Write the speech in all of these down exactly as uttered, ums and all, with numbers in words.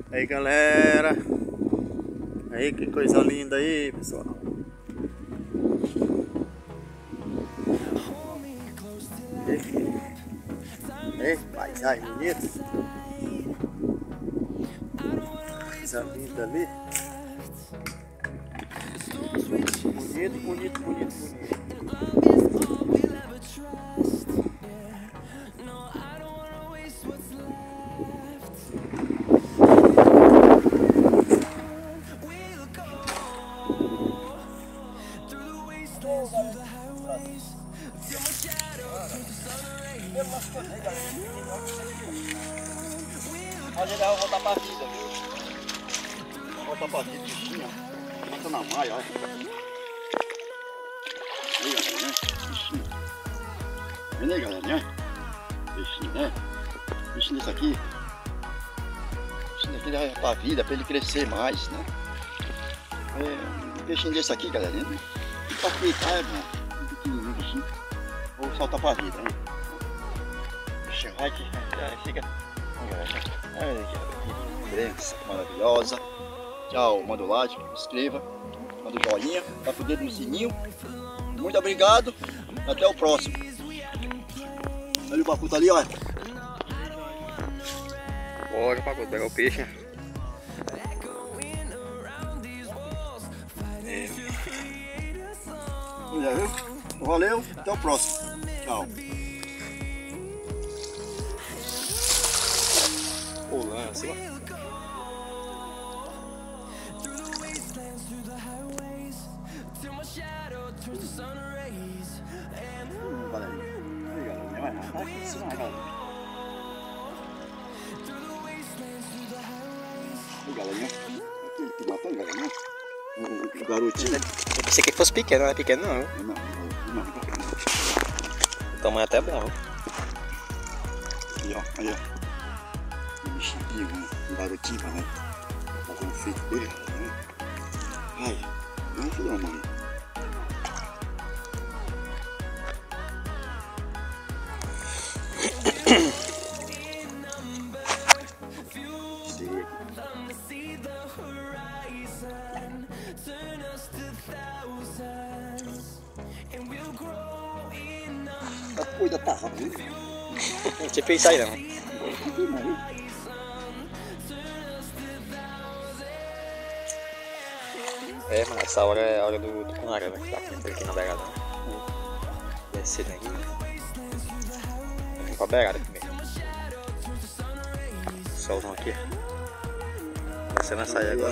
Aí galera, aí que coisa linda aí, pessoal. Ei, paisagem bonita. Coisa linda ali. Bonito, bonito, bonito, bonito. Mas ele vai voltar pra vida, viu? Vai voltar pra vida, bichinho, ó. Mata na maia, olha. Aí, galerinha, bichinho. Vendo aí, galerinha? Bichinho, né? Bichinho desse aqui. Bichinho daqui vai pra vida, pra ele crescer mais, né? É, um peixinho desse aqui, galerinha. Tá aqui, tá, é bom. Um pequenininho, bichinho. Vou soltar pra vida, né? Bichinho, vai que fica. Olha que criança maravilhosa. Tchau, manda o like, se inscreva, manda o joinha, tá com o dedo no sininho. Muito obrigado, até o próximo. Olha o pacu tá ali, olha. Bora, pacu, pegar o peixe. É. Olha, viu? Valeu, até o próximo. Tchau. O lance lá. Hum, galerinha. Aí, galerinha, vai matar aqui em cima, galera. Aí, galerinha. Aqui ele que matou, galerinha. O, o garotinho. Eu pensei que fosse pequeno, não é pequeno não. Não, não, não, não. O tamanho é até bom. Aí, ó, aí, ó. Um bichinho, um garotinho, né? Vou fazer um feito dele, né? Ai, não, filho da mãe. Tá cuida, tá rápido. Não tinha feito isso aí não. É, mano, essa hora é a hora do tucunaré, né? Que tá aqui, aqui na beirada, né? Descendo aqui. Vamos pra beirada aqui mesmo. Solzão aqui. Descendo a sair agora.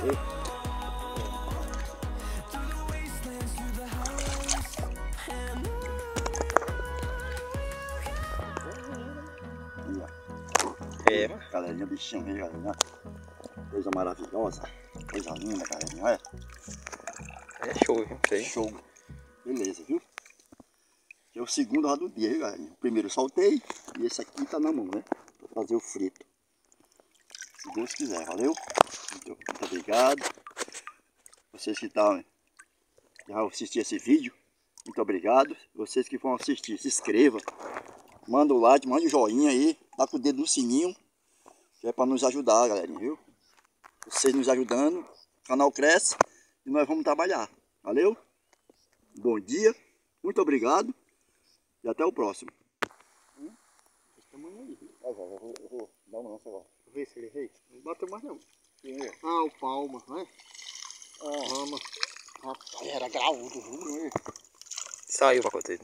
É, mano. Galerinha, bichinho aí, galerinha. Coisa maravilhosa. Coisa linda, galerinha. Olha. É show, viu? Sei. Show. Beleza, viu? Esse é o segundo rado do dia, viu, galerinha? O primeiro eu soltei e esse aqui tá na mão, né? Pra fazer o frito. Se Deus quiser, valeu? Muito, muito obrigado. Vocês que estão já assistiram esse vídeo, muito obrigado. Vocês que vão assistir, se inscreva. Manda o like, manda o joinha aí. Dá com o dedo no sininho. Que é pra nos ajudar, galerinha, viu? Vocês nos ajudando, o canal cresce e nós vamos trabalhar. Valeu? Bom dia, muito obrigado e até o próximo. Hum? Esse tamanho aí, viu? Eu vou, eu vou, eu vou dar uma lança agora. Vou ver se ele errei. Não bateu mais não. Quem é? Ah, o palma, né? Ah, rama. Rapaz, era graúdo, viu? Saiu o pacote.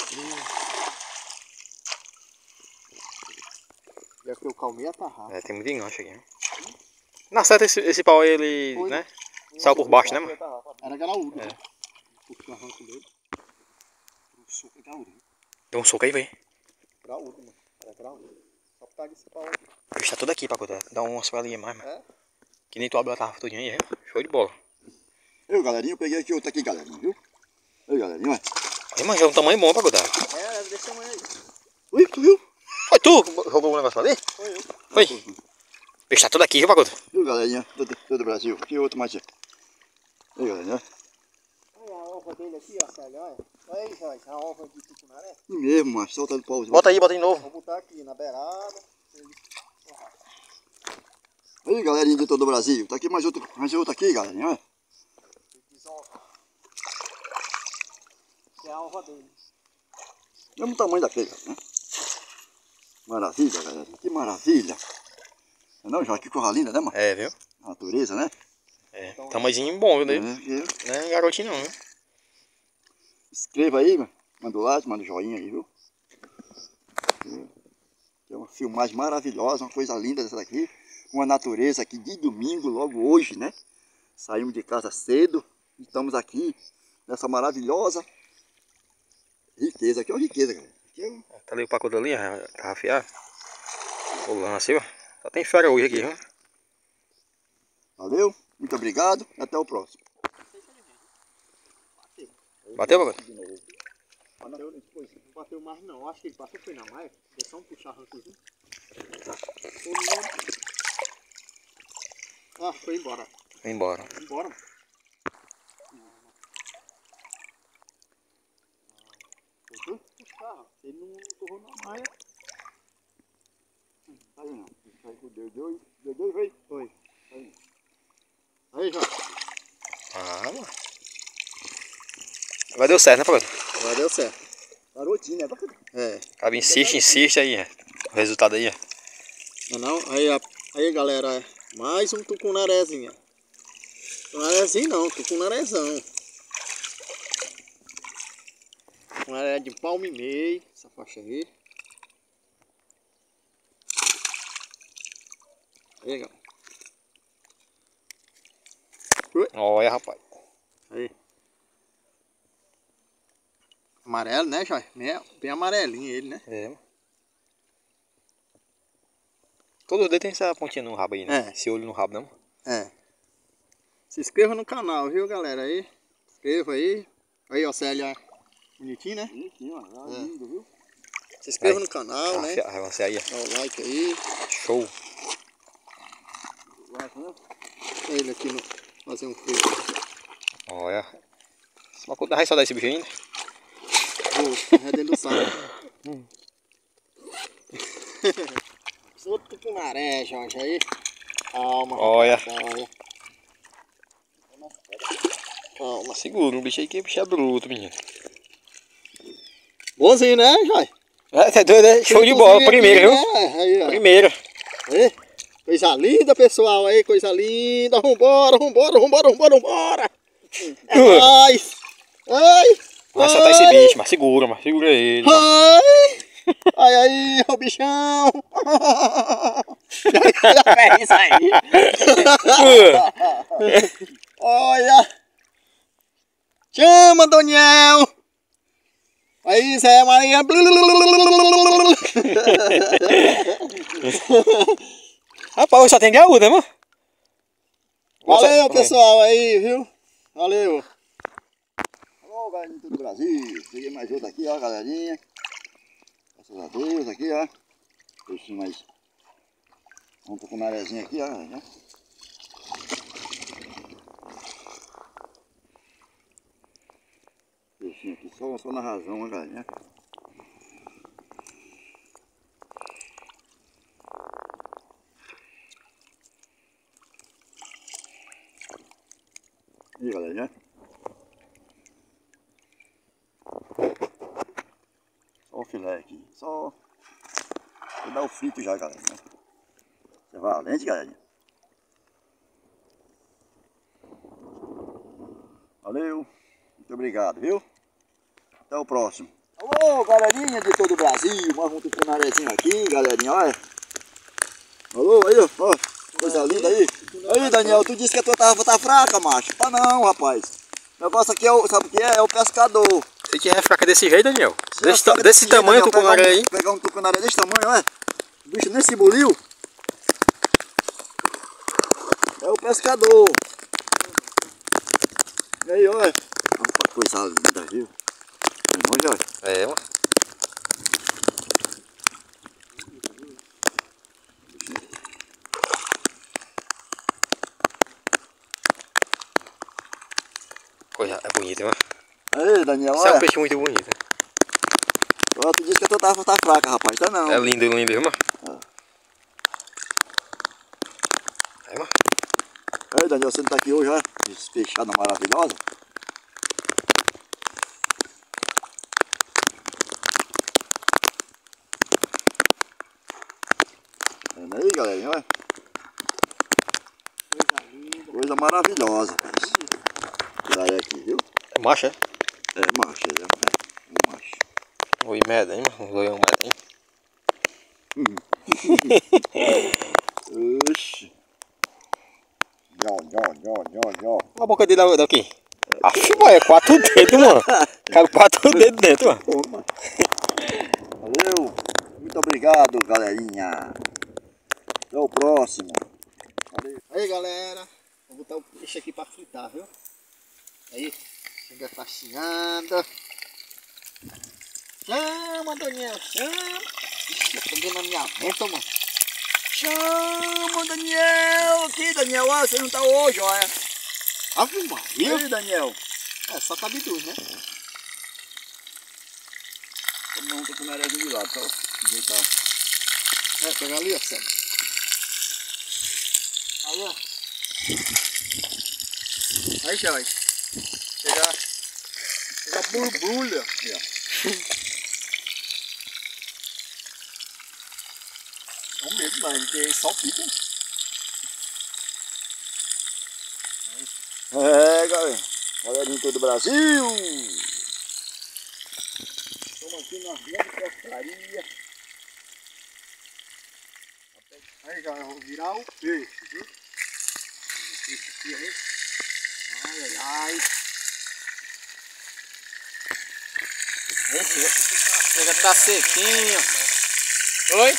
Deve ter o calmeia atarrado. É, tem muito enganche aqui, né? Na certa esse, esse pau aí, ele, foi, né? Saiu por baixo, né, mano? Era graúdo. É. O arranco dele. O soco é graúdo. Deu um soco aí, velho. Graúdo, mano. Era graúdo. Só por causa desse pau aí. O bicho tá tudo aqui, pacote. Dá uma soelinha mais, mano. É? Que nem tu abriu a tarrafa todinha aí, é? Show de bola. Eu, galerinha, eu peguei aqui outra aqui, galerinha, viu? Aí, galerinha, olha. Aí, mano, já é um tamanho bom, pacote. É, desse tamanho aí. Ui, tu viu? Foi tu que roubou o negócio ali? Foi eu. Foi? O bicho tá tudo aqui, viu, pacote? Viu, galerinha? Todo, todo o Brasil. Aqui outro mais. Aí, galerinha. Olha a ova dele aqui, ó, Célio, olha. Olha aí, Jorge, a ova de tucunaré. E mesmo, macho, solta do pauzinho. Bota aí, bota de novo. Vou botar aqui na beirada. Aí, galerinha de todo o Brasil. Tá aqui mais outro, mais outro aqui, galerinha. Olha. É a alva dele. Mesmo tamanho daquele, né? Maravilha, galera. Que maravilha. Não, Jorge, que coisa linda, né, mano? É, viu? A natureza, né? É. Tamanhozinho bom, viu, dele? É, Não é garotinho não, viu? inscreva aí, manda o like, manda o joinha aí, viu? É uma filmagem maravilhosa, uma coisa linda dessa daqui. Uma natureza aqui de domingo, logo hoje, né? Saímos de casa cedo, estamos aqui nessa maravilhosa riqueza. Aqui é uma riqueza, galera. Aqui é um... Tá ali o pacote ali, tá afiado. O lance, ó. Só tem fera hoje aqui, viu? Valeu, muito obrigado e até o próximo. Bateu, pacote? Bateu, não bateu mais não, acho que ele passou foi na maia. Deu só um puxar aqui. Ah, foi embora. Foi embora. Foi embora. Voltou? Ele não correu na maia. Tá aí não, tá aí com o deu dois, deu dois, veio? Foi. Aí, Aí, já. Ah, mano. Agora deu certo, né, pacote? Agora deu certo. garotinho, né? É. Cabe insiste, insiste aí, é. O resultado aí, é. Não, não? Aí, a- aí galera, mais um tucunarezinho. Tucunarezinho não, tucunarezão. Tucunaré de palmo e meio, essa faixa aí. Aí, galera. Olha, rapaz. Aí. Amarelo, né, Joy? Bem, bem amarelinho ele, né? É. Todos os dedos tem essa pontinha no rabo aí, né? É. Esse olho no rabo, não? É. Se inscreva no canal, viu, galera? Aí. Inscreva aí. Aí, ó, Célia. Bonitinho, né? Bonitinho, ó. É. Lindo, viu? Se inscreva Aí. no canal, né? Ah, você aí, Dá o like aí. show. Ele aqui no. Fazer um frio. Olha. Uma coisa vai saudar esse bicho ainda. Vou, é dentro do saco. Outro tucunaré, Jorge, aí. Calma. Olha. Calma. Calma. Segura um bicho aí que bicho é bruto, menino. Bonzinho, né, Jorge? É, tá doido, né? Show de bola. Primeiro, viu? É, aí, ó. Primeiro. Aí. Coisa linda, pessoal, aí, coisa linda. Vambora, vambora, vambora, vambora, vambora. É nóis. Ai. Vai soltar esse bicho, mas segura, mas segura ele. Mas... Ai. Ai, aí, o bichão. É isso aí. Olha. Chama, Doniel. Aí, Zé Maria. Rapaz, só tem gaúda, mano. Valeu, pessoal, aí, viu? Valeu. Alô, galerinha de todo o Brasil. Peguei mais outro aqui, ó, galerinha. Graças a Deus, aqui, ó. Peixinho mais... Um pouco na arezinha aqui, ó, galerinha. Peixinho aqui, só, só na razão, ó, galerinha. Aí, galerinha. Só o filé aqui, só... Vou dar o frito já, galera. Você é valente, galerinha. Valeu, muito obrigado, viu? Até o próximo. Alô, galerinha de todo o Brasil, mais um tucunarezinho aqui, galerinha, olha. Alô, aí, ó, ó, coisa linda aí. Aí, Daniel, tu disse que a tua tava tá fraca, macho. Ah não, rapaz. O negócio aqui é o, sabe o que é? É o pescador. Você que é fraca desse jeito, Daniel? Se Desse, é ta fraca desse desse jeito, tamanho, Daniel, tucunaré pegar um- aí. Pegar um tucunaré desse tamanho, olha. O bicho nem se buliu. É o pescador. E aí, olha. Uma coisa linda, viu? Não, Jorge? É, mano. Coisa é bonita, mano. Aí, Daniel, Isso é um olha. peixe muito bonito. Ó, tu disse que a tua tava tá fraca, rapaz. Tá não. É lindo, lindo, viu, mano? Aí, Daniel, você não tá aqui hoje, ó. Fechada maravilhosa. Vendo aí, galerinha, olha. Coisa linda. Coisa maravilhosa, rapaz. Daí aqui, viu? É macho, é? É macho, ele é um macho. Oi, merda, hein, mano? Oi, merda, hein? Oxi. Nhó, nhó, nhó, nhó, nhó. Olha a boca dele daqui. Aff, boy, é quatro dedos, mano. Cabe quatro dedos dentro, mano. Toma. Valeu. Muito obrigado, galerinha. Até o próximo. Valeu. Aí, galera. Vou botar o peixe aqui pra fritar, viu? Aí, chega fascinando. Chama, Daniel, chama. Ixi, eu tô dando na minha venta, mano. Chama, Daniel. Aqui, Daniel. Olha, você não tá hoje, olha. Ave Maria. Aí, Daniel. É, só cabe dois, né? Não tô com o narizinho de lado, só ajeitar. É, pega ali, ó, Sérgio. Aí, ó. Aí, Jorge. Chega. Chega borbulha. Aí, ó. Não mesmo, mas tem só pica. É, galera. Galerinha todo o Brasil. Estamos aqui na grande pescaria. Aí, galera, vou virar o peixe, viu? O peixe aqui, aí. Ai, ai, ai. Chega, tá sequinho. Oi?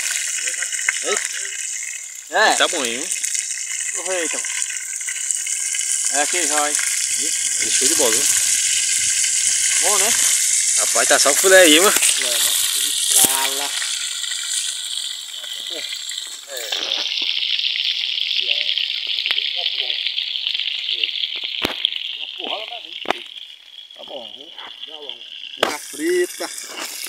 É. Tá bom, hein? Aproveita. É aqui, Jorge. Ele show de bola, viu? Bom, né? Rapaz, tá só o filé aí, mano. Estrala. Uma porrada, mas vem. Tá bom, viu? Já frita.